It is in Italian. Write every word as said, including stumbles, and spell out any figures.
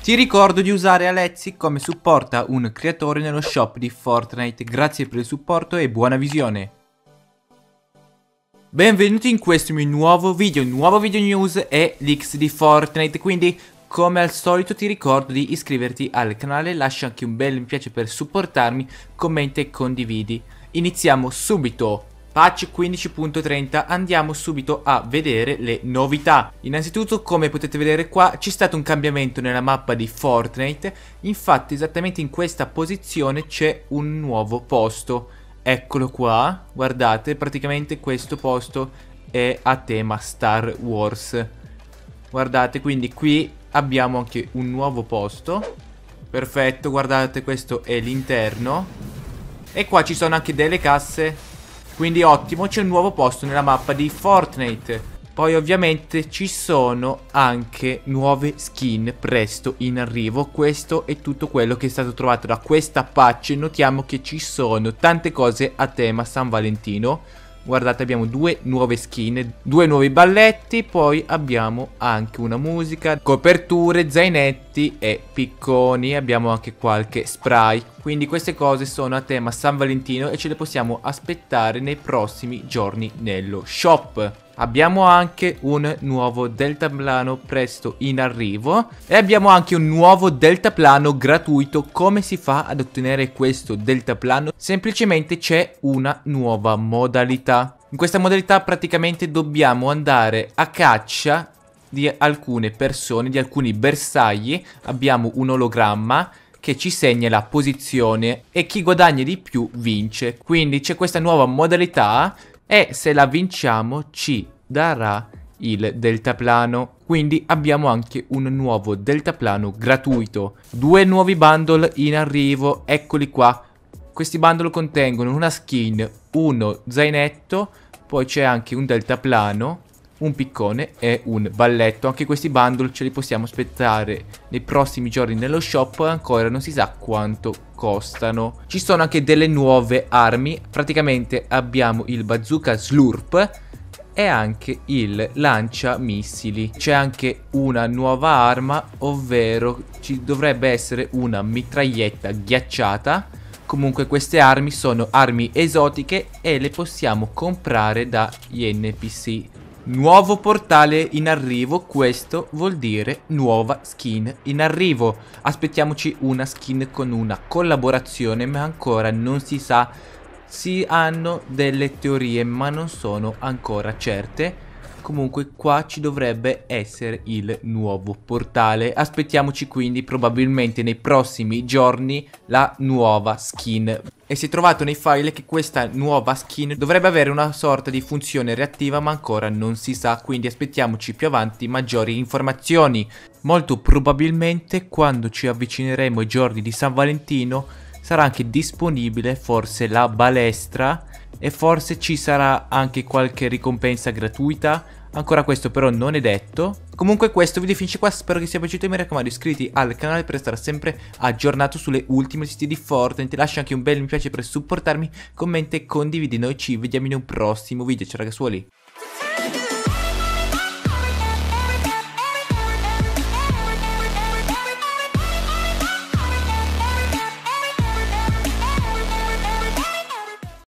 Ti ricordo di usare Alexi come supporta un creatore nello shop di Fortnite. Grazie per il supporto e buona visione. Benvenuti in questo mio nuovo video, nuovo video news e leaks di Fortnite. Quindi come al solito ti ricordo di iscriverti al canale, lascia anche un bel mi piace per supportarmi, commenta e condividi. Iniziamo subito. Patch quindici punto trenta, andiamo subito a vedere le novità. Innanzitutto, come potete vedere qua, c'è stato un cambiamento nella mappa di Fortnite. Infatti esattamente in questa posizione c'è un nuovo posto. Eccolo qua, guardate, praticamente questo posto è a tema Star Wars. Guardate, quindi qui abbiamo anche un nuovo posto. Perfetto, guardate, questo è l'interno. E qua ci sono anche delle casse. Quindi ottimo, c'è un nuovo posto nella mappa di Fortnite. Poi ovviamente ci sono anche nuove skin presto in arrivo. Questo è tutto quello che è stato trovato da questa patch. Notiamo che ci sono tante cose a tema San Valentino. Guardate, abbiamo due nuove skin, due nuovi balletti, poi abbiamo anche una musica, coperture, zainetti e picconi. Abbiamo anche qualche spray. Quindi queste cose sono a tema San Valentino e ce le possiamo aspettare nei prossimi giorni nello shop. Abbiamo anche un nuovo deltaplano presto in arrivo e abbiamo anche un nuovo deltaplano gratuito. Come si fa ad ottenere questo deltaplano? Semplicemente c'è una nuova modalità. In questa modalità praticamente dobbiamo andare a caccia di alcune persone, di alcuni bersagli. Abbiamo un ologramma che ci segna la posizione e chi guadagna di più vince. Quindi c'è questa nuova modalità e se la vinciamo ci darà il deltaplano. Quindi abbiamo anche un nuovo deltaplano gratuito. Due nuovi bundle in arrivo, eccoli qua. Questi bundle contengono una skin, uno zainetto, poi c'è anche un deltaplano, un piccone e un balletto. Anche questi bundle ce li possiamo aspettare nei prossimi giorni nello shop. Ancora non si sa quanto costano. Ci sono anche delle nuove armi. Praticamente abbiamo il bazooka slurp e anche il lanciamissili. C'è anche una nuova arma, ovvero ci dovrebbe essere una mitraglietta ghiacciata. Comunque queste armi sono armi esotiche e le possiamo comprare dagli N P C. Nuovo portale in arrivo, questo vuol dire nuova skin in arrivo. Aspettiamoci una skin con una collaborazione, ma ancora non si sa. Si hanno delle teorie ma non sono ancora certe. Comunque qua ci dovrebbe essere il nuovo portale. Aspettiamoci quindi probabilmente nei prossimi giorni la nuova skin. E si è trovato nei file che questa nuova skin dovrebbe avere una sorta di funzione reattiva, ma ancora non si sa. Quindi aspettiamoci più avanti maggiori informazioni. Molto probabilmente quando ci avvicineremo ai giorni di San Valentino sarà anche disponibile forse la balestra e forse ci sarà anche qualche ricompensa gratuita. Ancora questo però non è detto. Comunque questo video finisce qua, spero che sia piaciuto e mi raccomando iscriviti al canale per stare sempre aggiornato sulle ultime notizie di Fortnite. Lascia anche un bel mi piace per supportarmi, commenta e condividi. Noi ci vediamo in un prossimo video, ciao ragazzuoli.